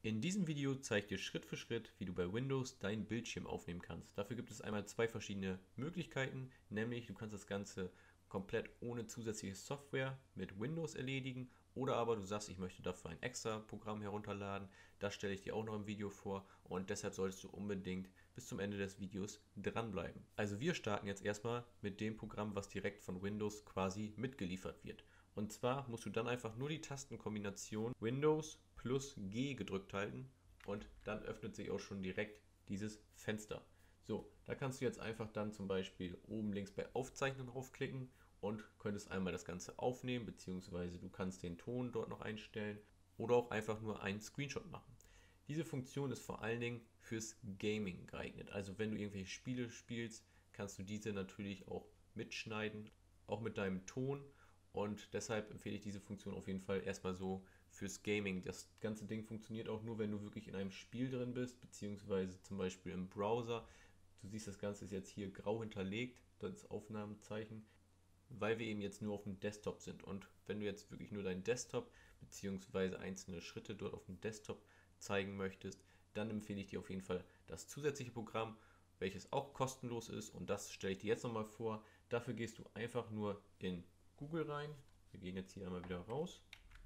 In diesem Video zeige ich dir Schritt für Schritt, wie du bei Windows deinen Bildschirm aufnehmen kannst. Dafür gibt es einmal zwei verschiedene Möglichkeiten, nämlich du kannst das Ganze komplett ohne zusätzliche Software mit Windows erledigen oder aber du sagst, ich möchte dafür ein extra Programm herunterladen. Das stelle ich dir auch noch im Video vor und deshalb solltest du unbedingt bis zum Ende des Videos dranbleiben. Also wir starten jetzt erstmal mit dem Programm, was direkt von Windows quasi mitgeliefert wird. Und zwar musst du dann einfach nur die Tastenkombination Windows plus G gedrückt halten und dann öffnet sich auch schon direkt dieses Fenster. So, da kannst du jetzt einfach dann zum Beispiel oben links bei Aufzeichnen draufklicken und könntest einmal das Ganze aufnehmen, beziehungsweise du kannst den Ton dort noch einstellen oder auch einfach nur einen Screenshot machen. Diese Funktion ist vor allen Dingen fürs Gaming geeignet. Also wenn du irgendwelche Spiele spielst, kannst du diese natürlich auch mitschneiden, auch mit deinem Ton. Und deshalb empfehle ich diese Funktion auf jeden Fall erstmal so fürs Gaming. Das ganze Ding funktioniert auch nur, wenn du wirklich in einem Spiel drin bist, beziehungsweise zum Beispiel im Browser. Du siehst, das Ganze ist jetzt hier grau hinterlegt, das Aufnahmezeichen, weil wir eben jetzt nur auf dem Desktop sind. Und wenn du jetzt wirklich nur deinen Desktop beziehungsweise einzelne Schritte dort auf dem Desktop zeigen möchtest, dann empfehle ich dir auf jeden Fall das zusätzliche Programm, welches auch kostenlos ist, und das stelle ich dir jetzt nochmal vor. Dafür gehst du einfach nur in Google rein. Wir gehen jetzt hier einmal wieder raus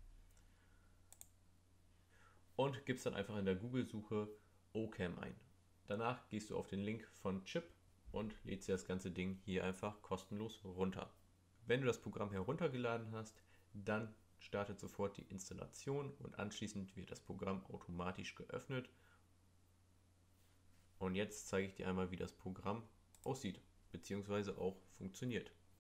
und gibst dann einfach in der Google-Suche Ocam ein. Danach gehst du auf den Link von Chip und lädst dir das ganze Ding hier einfach kostenlos runter. Wenn du das Programm heruntergeladen hast, dann startet sofort die Installation und anschließend wird das Programm automatisch geöffnet. Und jetzt zeige ich dir einmal, wie das Programm aussieht bzw. auch funktioniert.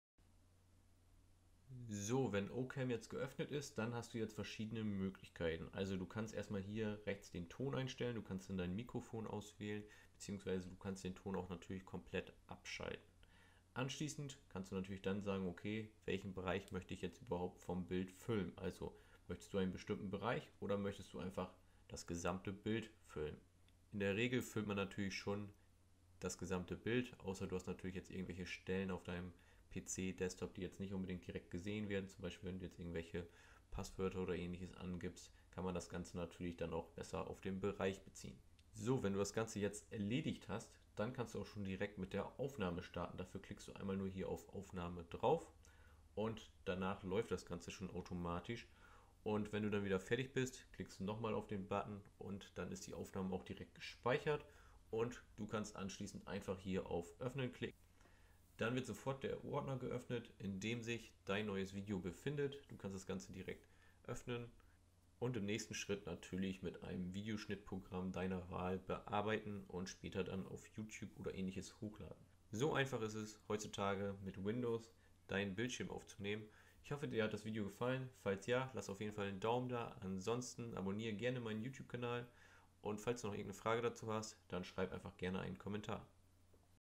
So, wenn Ocam jetzt geöffnet ist, dann hast du jetzt verschiedene Möglichkeiten. Also du kannst erstmal hier rechts den Ton einstellen, du kannst dann dein Mikrofon auswählen, beziehungsweise du kannst den Ton auch natürlich komplett abschalten. Anschließend kannst du natürlich dann sagen, okay, welchen Bereich möchte ich jetzt überhaupt vom Bild füllen? Also möchtest du einen bestimmten Bereich oder möchtest du einfach das gesamte Bild füllen? In der Regel füllt man natürlich schon das gesamte Bild, außer du hast natürlich jetzt irgendwelche Stellen auf deinem PC, Desktop, die jetzt nicht unbedingt direkt gesehen werden. Zum Beispiel, wenn du jetzt irgendwelche Passwörter oder ähnliches angibst, kann man das Ganze natürlich dann auch besser auf den Bereich beziehen. So, wenn du das Ganze jetzt erledigt hast, dann kannst du auch schon direkt mit der Aufnahme starten. Dafür klickst du einmal nur hier auf Aufnahme drauf und danach läuft das Ganze schon automatisch. Und wenn du dann wieder fertig bist, klickst du nochmal auf den Button und dann ist die Aufnahme auch direkt gespeichert und du kannst anschließend einfach hier auf Öffnen klicken. Dann wird sofort der Ordner geöffnet, in dem sich dein neues Video befindet. Du kannst das Ganze direkt öffnen und im nächsten Schritt natürlich mit einem Videoschnittprogramm deiner Wahl bearbeiten und später dann auf YouTube oder ähnliches hochladen. So einfach ist es heutzutage mit Windows deinen Bildschirm aufzunehmen. Ich hoffe, dir hat das Video gefallen. Falls ja, lass auf jeden Fall einen Daumen da. Ansonsten abonniere gerne meinen YouTube-Kanal und falls du noch irgendeine Frage dazu hast, dann schreib einfach gerne einen Kommentar.